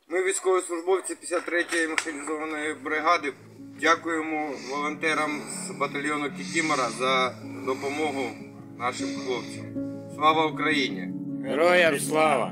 Ми військовослужбовці 53-ї механізованої бригади дякуємо волонтерам з батальйону Кікімора за допомогу нашим хлопцям. Слава Україні! Героям слава!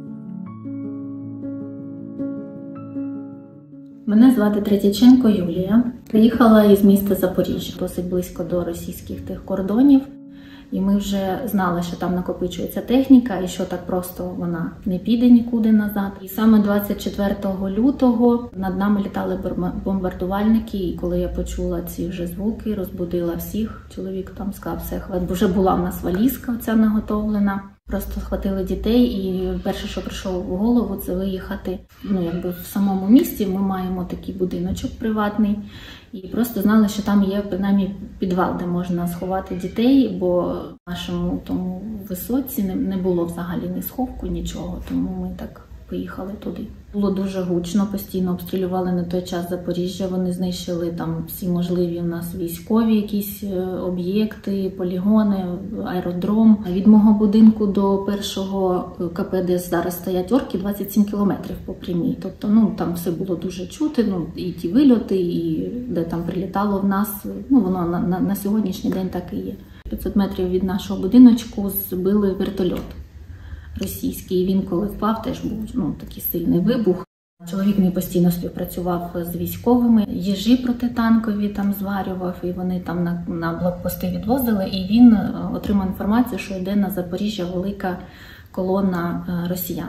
Мене звати Третяченко Юлія. Приїхала із міста Запоріжжя, досить близько до російських тих кордонів. І ми вже знали, що там накопичується техніка і що так просто вона не піде нікуди назад. І саме 24 лютого над нами літали бомбардувальники, і коли я почула ці вже звуки, розбудила всіх. Чоловік там сказав, все, вже була в нас валізка оця наготовлена. Просто схватили дітей, і перше, що прийшло в голову, це виїхати. В самому місті ми маємо такий будиночок приватний, і просто знали, що там є принаймні підвал, де можна сховати дітей, бо в нашому тому висоці не було взагалі ні сховку, нічого, тому ми так поїхали туди. Було дуже гучно, постійно обстрілювали на той час Запоріжжя, вони знищили там всі можливі у нас військові якісь об'єкти, полігони, аеродром. Від мого будинку до першого КП, де зараз стоять орки, 27 кілометрів по прямій. Тобто, там все було дуже чути, і ті вильоти, і де там прилітало в нас, воно на сьогоднішній день так і є. 500 метрів від нашого будиночку збили вертольот російський. Він коли впав, теж був такий сильний вибух. Чоловік мій постійно співпрацював з військовими, їжі протитанкові там зварював, і вони там на блокпости відвозили, і він отримав інформацію, що йде на Запоріжжя велика колона росіян.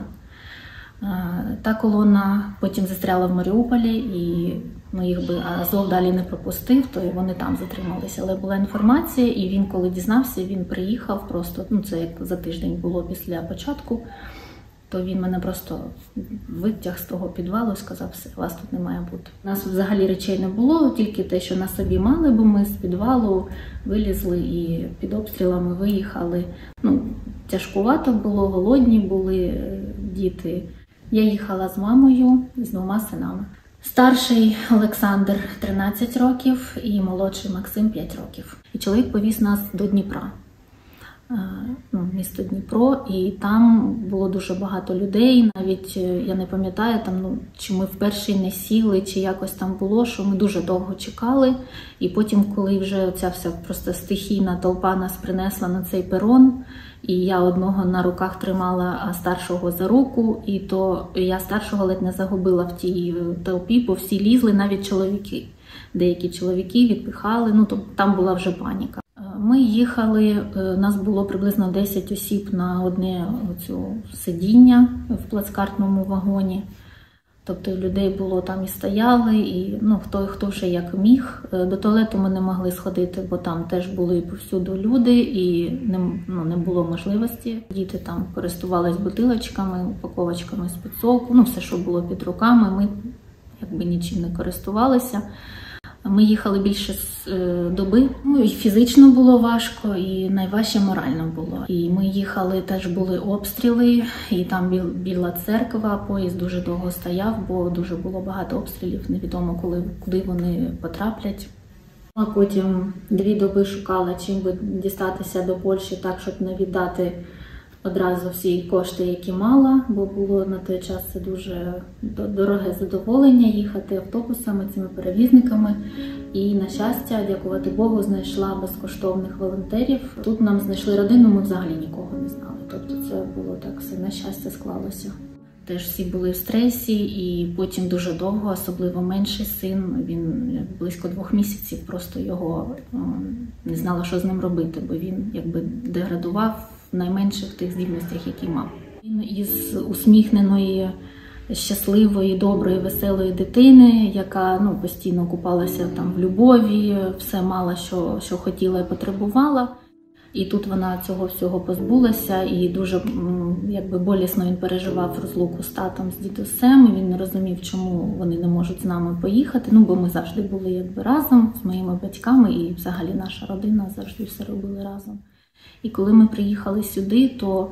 Та колона потім застряла в Маріуполі, і їх би Азов далі не пропустив, то і вони там затрималися. Але була інформація, і він, коли дізнався, він приїхав просто, це як за тиждень було після початку, то він мене просто витяг з того підвалу і сказав, все, вас тут не має бути. У нас взагалі речей не було, тільки те, що на собі мали, бо ми з підвалу вилізли і під обстрілами виїхали. Тяжкувато було, голодні були діти. Я їхала з мамою, з 2 синами. Старший Олександр 13 років і молодший Максим 5 років. І чоловік повіз нас до Дніпра, місто Дніпро, і там було дуже багато людей. Навіть, я не пам'ятаю, чи ми вперше не сіли, чи якось там було, що ми дуже довго чекали. І потім, коли вже оця вся просто стихійна толпа нас принесла на цей перон, і я одного на руках тримала, а старшого за руку, і то я старшого ледь не загубила в тій толпі, бо всі лізли, навіть чоловіки. Деякі чоловіки відпихали, там була вже паніка. Ми їхали, нас було приблизно 10 осіб на одне сидіння в плацкартному вагоні. Тобто людей було там і стояли, і хто вже як міг. До туалету ми не могли сходити, бо там теж були повсюду люди, і не було можливості. Діти там користувались бутилочками, упаковочками з-під соку, все, що було під руками, ми нічим не користувалися. Ми їхали більше доби, і фізично було важко, і найважче морально було. І ми їхали, теж були обстріли, і там Біла Церква, поїзд дуже довго стояв, бо дуже було багато обстрілів, невідомо куди вони потраплять. А потім 2 доби шукала, чим би дістатися до Польщі так, щоб не віддати одразу всі кошти, які мала, бо було на той час це дуже дороге задоволення їхати автобусами, цими перевізниками. І, на щастя, дякувати Богу, знайшла безкоштовних волонтерів. Тут нам знайшли родину, ми взагалі нікого не знали. Тобто це було так, все на щастя склалося. Теж всі були в стресі, і потім дуже довго, особливо менший син, він близько 2 місяців, просто його не знала, що з ним робити, бо він деградував в найменших тих здібностях, які мав. Він із усміхненої, щасливої, доброї, веселої дитини, яка постійно купалася там в любові, все мала, що хотіла і потребувала. І тут вона цього всього позбулася, і дуже болісно він переживав розлуку з татом, з дідусем. Він не розумів, чому вони не можуть з нами поїхати, бо ми завжди були разом з моїми батьками, і взагалі наша родина завжди все робили разом. І коли ми приїхали сюди, то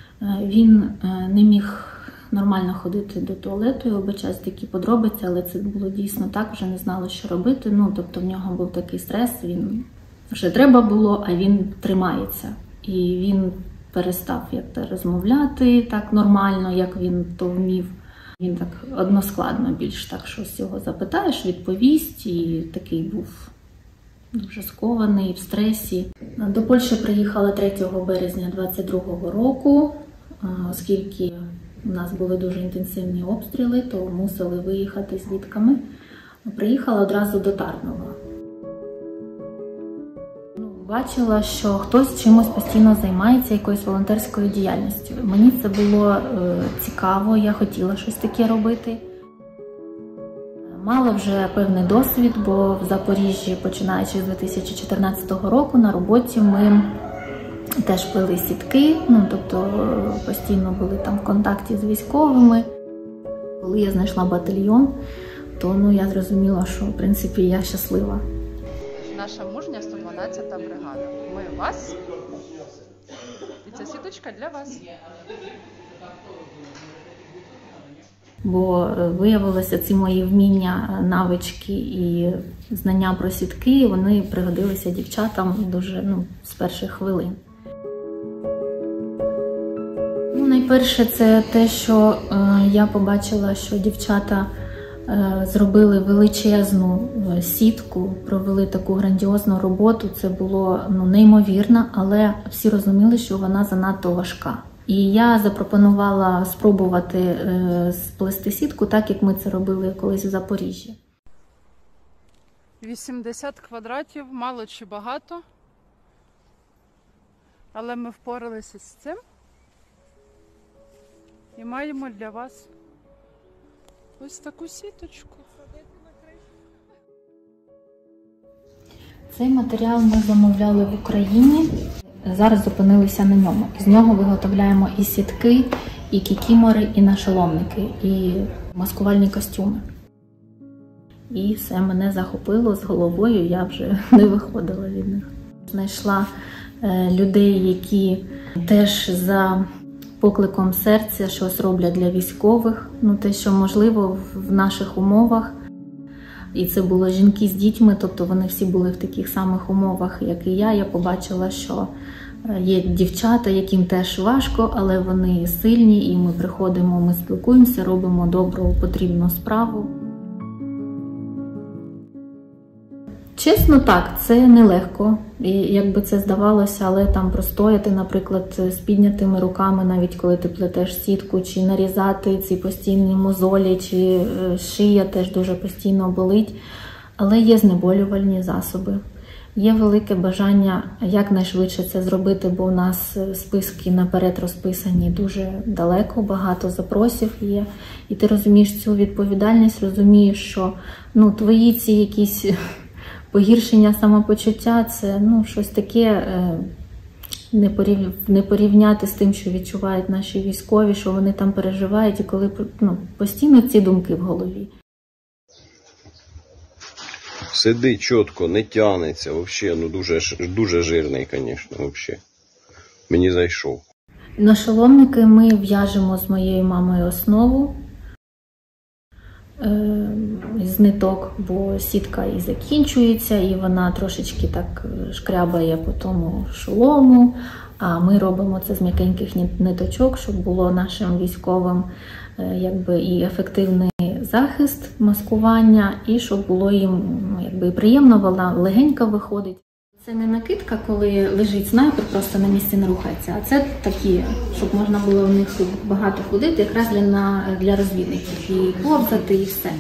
він не міг нормально ходити до туалету, я вибачаюсь, такі подробиці, але це було дійсно так, вже не знали, що робити. Тобто в нього був такий стрес, він вже треба було, а він тримається. І він перестав розмовляти так нормально, як він то вмів. Він так односкладно більш так щось його запитаєш, відповість, і такий був дуже скований, в стресі. До Польщі приїхала 3 березня 22-го року, оскільки у нас були дуже інтенсивні обстріли, то мусили виїхати з дітками. Приїхала одразу до Тарнова. Бачила, що хтось чимось постійно займається, якоюсь волонтерською діяльністю. Мені це було цікаво, я хотіла щось таке робити. Мала вже певний досвід, бо в Запоріжжі, починаючи з 2014 року, на роботі ми теж плели сітки, тобто постійно були там в контакті з військовими. Коли я знайшла батальйон, то я зрозуміла, що, в принципі, я щаслива. Наша мужня 112-та бригада. Ми вас, і ця сіточка для вас. Бо виявилося, ці мої вміння, навички і знання про сітки, вони пригодилися дівчатам дуже з перших хвилин. Найперше, це те, що я побачила, що дівчата зробили величезну сітку, провели таку грандіозну роботу. Це було неймовірно, але всі розуміли, що вона занадто важка. І я запропонувала спробувати сплести сітку, так як ми це робили колись в Запоріжжі. 80 квадратів, мало чи багато, але ми впоралися з цим і маємо для вас ось таку сіточку. Цей матеріал ми замовляли в Україні. Зараз зупинилися на ньому. З нього виготовляємо і сітки, і кікімори, і нашоломники, і маскувальні костюми. І все мене захопило з головою, я вже не виходила від них. Знайшла людей, які теж за покликом серця щось роблять для військових. Те, що можливо в наших умовах. І це були жінки з дітьми, тобто вони всі були в таких самих умовах, як і я. Я побачила, що є дівчата, яким теж важко, але вони сильні, і ми приходимо, ми спілкуємося, робимо добру, потрібну справу. Чесно, так, це нелегко, і якби це здавалося, але там простояти, наприклад, з піднятими руками, навіть коли ти плетеш сітку, чи нарізати ці постійні мозолі, чи шия теж дуже постійно болить, але є знеболювальні засоби. Є велике бажання якнайшвидше це зробити, бо у нас списки наперед розписані дуже далеко, багато запросів є. І ти розумієш цю відповідальність, розумієш, що твої ці якісь погіршення самопочуття – це щось таке, не порівняти з тим, що відчувають наші військові, що вони там переживають, і коли постійно ці думки в голові. Сидить чітко, не тянеться, взагалі, дуже жирний, звісно, взагалі. Мені зайшов. Нашоломники ми в'яжемо з моєю мамою основу з ниток, бо сітка і закінчується, і вона трошечки так шкрябає по тому шолому, а ми робимо це з м'якеньких ниточок, щоб було нашим військовим і ефективний захист, маскування, і щоб було їм приємно, вона легенько виходить. Це не накидка, коли лежить снайпер, просто на місці не рухається, а це такі, щоб можна було в них багато ходити, якраз для розвідників, і ковзати, і все.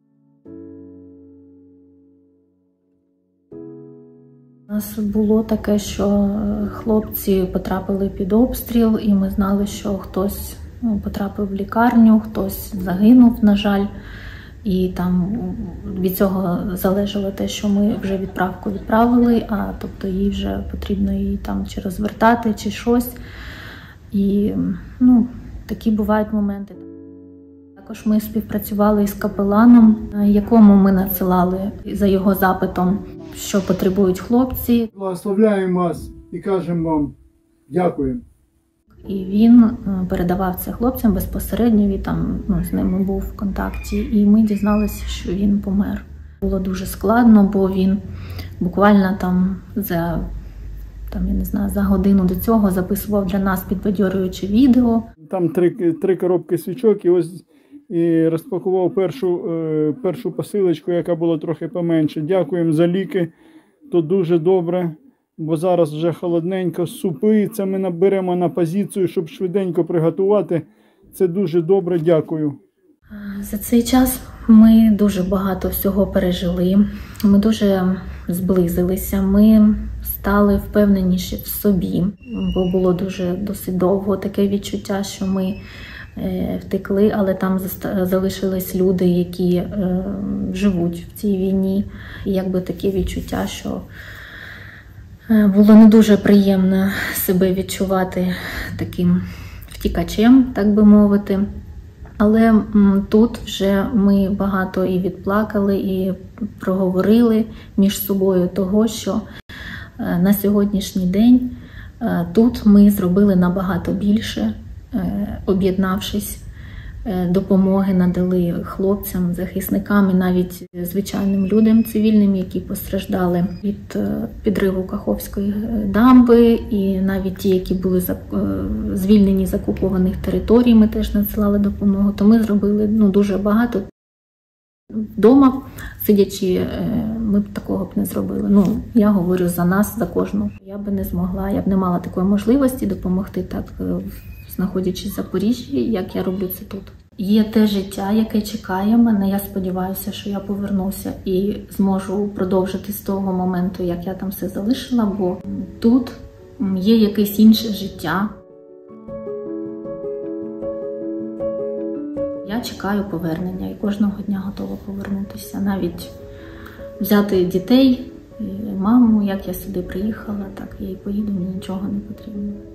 У нас було таке, що хлопці потрапили під обстріл, і ми знали, що хтось потрапив в лікарню, хтось загинув, на жаль. І там від цього залежало те, що ми вже відправку відправили, а тобто їй вже потрібно її там чи розвертати, чи щось. І такі бувають моменти. Також ми співпрацювали із капеланом, якому ми надсилали за його запитом, що потребують хлопці. Благословляємо вас і кажемо вам дякуємо. І він передавав це хлопцям безпосередньо, він там з ними був в контакті, і ми дізналися, що він помер. Було дуже складно, бо він буквально за годину до цього записував для нас підбадьорююче відео. Там три коробки свічок, і ось і розпакував першу посилочку, яка була трохи поменше. Дякуємо за ліки, то дуже добре, бо зараз вже холодненько. Супи, це ми наберемо на позицію, щоб швиденько приготувати. Це дуже добре, дякую. За цей час ми дуже багато всього пережили, ми дуже зблизилися, ми стали впевненіші в собі, бо було досить довго таке відчуття, що ми втекли, але там залишились люди, які живуть в цій війні. І якби таке відчуття, що було не дуже приємно себе відчувати таким втікачем, так би мовити. Але тут вже ми багато і відплакали, і проговорили між собою того, що на сьогоднішній день тут ми зробили набагато більше, об'єднавшись, допомоги надали хлопцям, захисникам і навіть звичайним людям цивільним, які постраждали від підриву Каховської дамби, і навіть ті, які були звільнені з окупованих територій, ми теж надсилали допомогу. То ми зробили дуже багато. Вдома, сидячи, ми б такого б не зробили. Я говорю за нас, за кожного. Я б не змогла, я б не мала такої можливості допомогти так, знаходячись в Запоріжжі, як я роблю це тут. Є те життя, яке чекає мене. Я сподіваюся, що я повернуся і зможу продовжити з того моменту, як я там все залишила, бо тут є якесь інше життя. Я чекаю повернення і кожного дня готова повернутися. Навіть взяти дітей, маму, як я сюди приїхала, так я і поїду, мені нічого не потрібно.